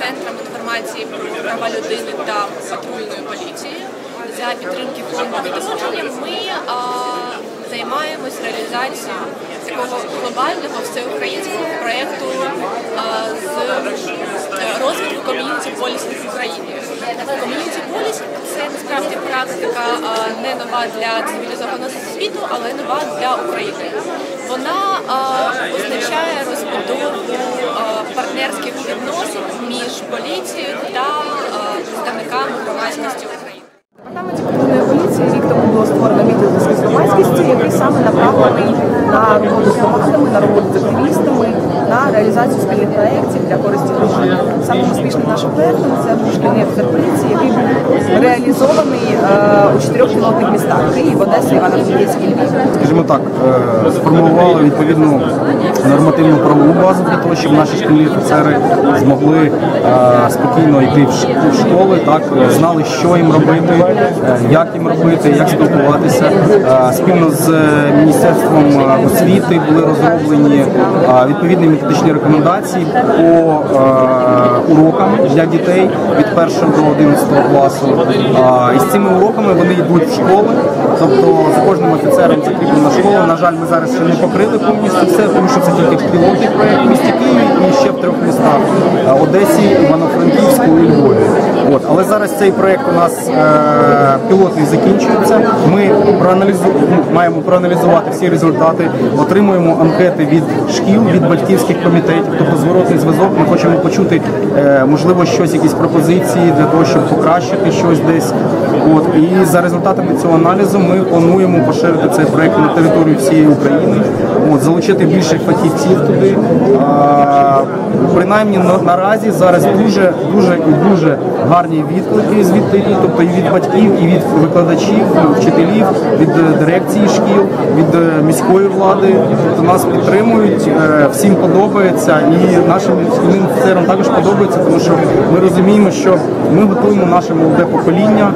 центром інформації про права людини та патрульною поліцією. За підтримки фонду «Відродження» ми займаємось реалізацією такого глобального всеукраїнського проєкту з розвитку ком'юніті-полісів в Україні. Ком'юніті-полісінг – це насправді практика не нова для цивілізованого світу, але нова для України. Вона означає розбудову партнерських відносин між поліцією та представниками громадськості України. В департаменті патрульної поліції рік тому було створено відділ зв'язку з громадськістю, який саме направлений на роботу з громадами, на роботу з активістами, на реалізацію спільних проєктів для користі громади. Самим успішним нашим проєктом це був шкільний офіцер поліції, який був реалізований у 4 пілотних містах – Київ, Одеса, Івано-Франківськ і Львів. Скажімо так, сформували відповідну нормативну правову базу для того, щоб наші шкільні офіцери змогли спокійно йти в школи, так, знали, що їм робити, як їм робити, як спілкуватися. Спільно з Міністерством освіти були розроблені відповідні методичні рекомендації по урокам для дітей від 1 до 11 класу. І з цими уроками вони йдуть в школи, тобто за кожним офіцером закріплена школа. На жаль, ми зараз ще не покрили повністю все, тому що це тільки пілотний проєкт в місті Києві і ще в 3 містах – Одесі, Івано-Франківську і Львові. Але зараз цей проєкт у нас пілотний закінчується. Ми маємо проаналізувати всі результати, отримуємо анкети від шкіл, від батьківських комітетів, тобто зворотний зв'язок. Ми хочемо почути, можливо, щось, якісь пропозиції для того, щоб покращити щось десь. І за результатами цього аналізу ми плануємо поширити цей проєкт на територію всієї України, залучити більше фахівців туди. Принаймні наразі зараз дуже гарні відклики звідти, тобто і від батьків, і від викладачів, вчителів, від дирекції шкіл, від міської влади. Тобто нас підтримують, всім подобається, і нашим шкільним офіцерам також подобається, тому що ми розуміємо, що ми готуємо наше молоде покоління.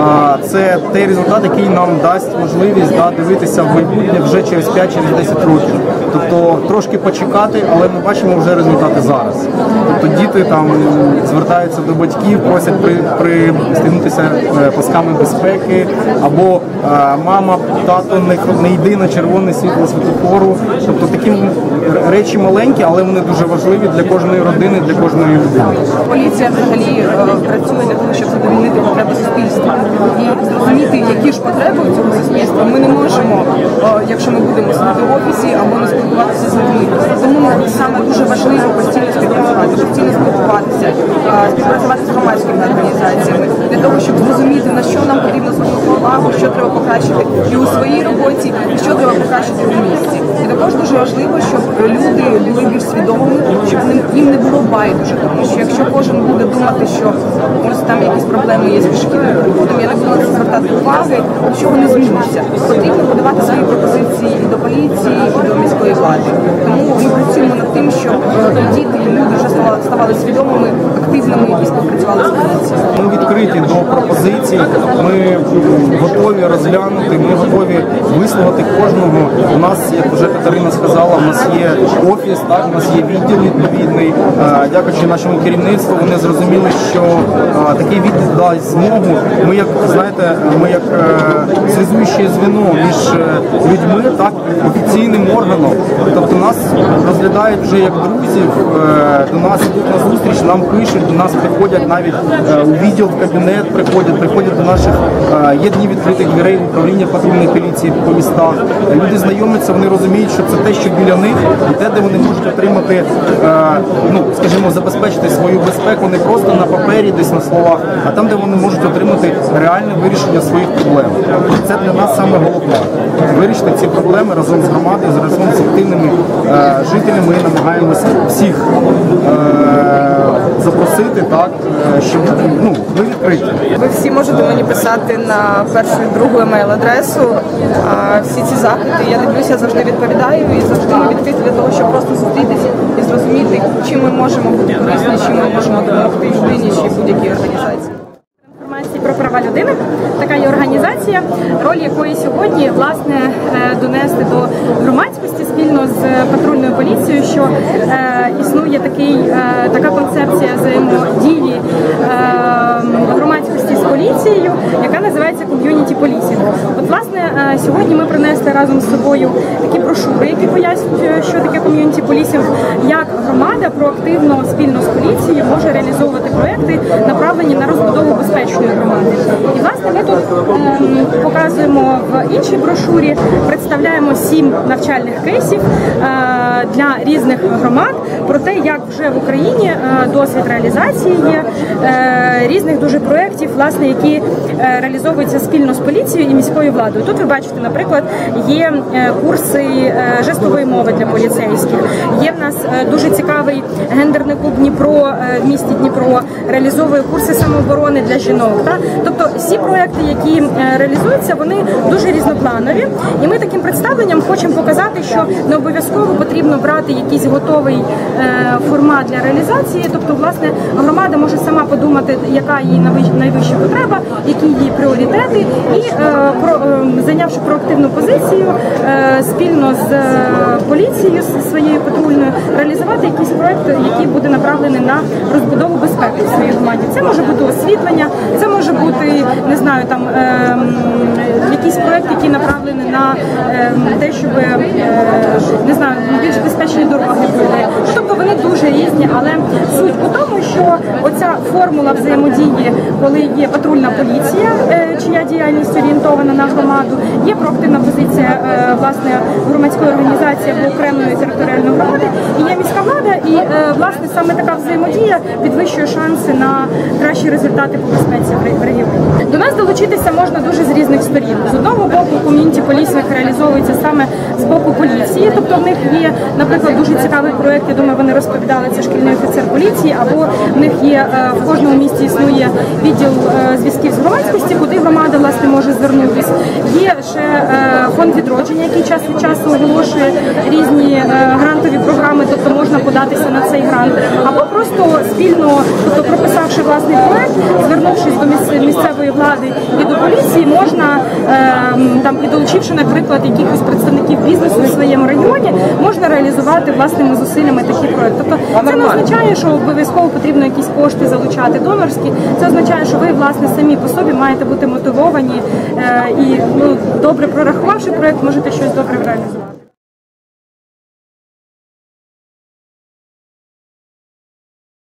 Це той результат, який нам дасть можливість дивитися в майбутнє вже через 5-10 років. Тобто трошки почекати, але ми бачимо вже результати зараз. Тобто діти там звертаються до батьків, просять пристегнутися пасками безпеки, або мама, тато, не йди на червоне світло світлофору. Тобто такі речі маленькі, але вони дуже важливі для кожної родини, для кожної людини. Поліція взагалі працює для того, щоб задовольнити потреби суспільства. І зрозуміти, які ж потреби у цього суспільства, ми не можемо, якщо ми будемо сидіти в офісі або не спілкуватися з людьми. Тому саме дуже важливо постійно спілкуватися, співпрацювати з громадськими організаціями, для того, щоб зрозуміти, на що нам потрібно звернути увагу, що треба покращити і у своїй роботі, і що треба покращити у місті. І також дуже важливо, щоб люди були більш свідомими, щоб їм не було байдуже, тому що якщо кожен буде думати, що ось там якісь проблеми є з шкільним приходом, я не буду на це звертати уваги, нічого не зміниться. Потрібно подавати свої пропозиції і до поліції, і до міської влади. Тому ми працюємо над тим, щоб діти і люди вже ставали свідомими, активними і співпрацювали з поліцією. Ми відкриті до пропозицій, ми готові розглянути, ми готові вислухати кожного. У нас, як вже Катерина сказала, у нас є офіс, так, у нас є відділ відповідний. Дякуючи нашому керівництву, вони зрозуміли, що такий відділ дасть змогу. Ми як, знаєте, зв'язуюче звіно між людьми, так, офіційним органом. Тобто нас розглядають вже як друзів, до нас йдуть на зустріч, нам пишуть, до нас приходять навіть у відділ, в кабінет, приходять до наших, є дні відкритих дверей управління патрульної поліції по містах. Люди знайомляться, вони розуміють, що це те, що біля них, і те, де вони можуть отримати, скажімо, забезпечити свою безпеку не просто на папері, десь на словах, а там, де вони можуть отримати реальне вирішення своїх проблем. Це для нас саме головне. Вирішити ці проблеми разом з громадою, разом з активними жителями і намагаємося всіх запросити, так, щоб ми відкриті. Ви всі можете мені писати на першу і другу емейл-адресу. Всі ці запити, я дивлюся, завжди відповідаю і завжди ми відкриті для того, щоб просто зустрітися і зрозуміти, чим ми можемо бути корисні, чим ми можемо допомогти людині чи будь-якій організації. Інформації про права людини. Така є організація. організація, роль якої сьогодні, власне, донести до громадськості спільно з патрульною поліцією, що існує така концепція взаємодії громадськості з поліцією, яка називається ком'юніті полісінг. От, власне, сьогодні ми принесли разом з собою такі брошури, які пояснюють, що таке ком'юніті полісінг, як громада проактивно спільно з поліцією може реалізовувати проекти, направлені на розбудову безпечної громади. І, власне, ми тут показуємо в іншій брошурі, представляємо 7 навчальних кейсів для різних громад про те, як вже в Україні досвід реалізації є різних дуже проєктів, власне, які реалізовуються спільно з поліцією і міською владою. Тут ви бачите, наприклад, є курси жестової мови для поліцейських, є в нас дуже цікавий гендерний клуб Дніпро в місті Дніпро, реалізовує курси самооборони для жінок. Тобто всі проєкти, які реалізуються, вони дуже різнопланові. І ми таким представленням хочемо показати, що не обов'язково потрібно брати якийсь готовий формат для реалізації. Тобто, власне, громада може сама подумати, яка її найвища потреба, які її пріоритети, і зайнявши проактивну позицію, спільно з поліцією своєю патрульною, реалізувати якийсь проєкт, який буде направлений на розбудову безпеки в своїй громаді. Це може бути освітлення, це може бути, не знаю, там якийсь проєкт, який направлений на те, щоб, не знаю, більш безпечні дороги були. Тобто вони дуже різні, але суть у тому, що оця формула взаємодії, коли є патрульна поліція, чия діяльність орієнтована на громаду, є проактивна позиція, власне, громадської організації або окремої територіальної громади, і є міська влада, і, власне, саме така взаємодія підвищує шанси на кращі результати по безпеці в регіоні. До нас долучитися можна дуже з різних сторін. З одного боку, ком'юніті полісінг реалізовується саме з боку поліції, тобто в них є, наприклад, дуже цікавий проєкт, я думаю, вони розповідали, це шкільний офіцер поліції, або в них є, в кожному місті існує відділ зв'язків з громадськості, куди громада, власне, може звернутися. Є ще фонд відродження, який час від часу оголошує різні грантові програми, тобто можна податися на цей грант, або просто спільно, тобто прописавши власний проєкт, звернувшись до місцевої влади і до поліції, можна, там, і долучивши, наприклад, якихось представників бізнесу в своєму регіоні, можна реалізувати власними зусиллями такі проєкти. Тобто це не означає, що обов'язково потрібно якісь кошти залучати донорські, це означає, що ви, власне, самі по собі маєте бути мотивовані і, добре прорахувавши проєкт, можете щось добре реалізувати.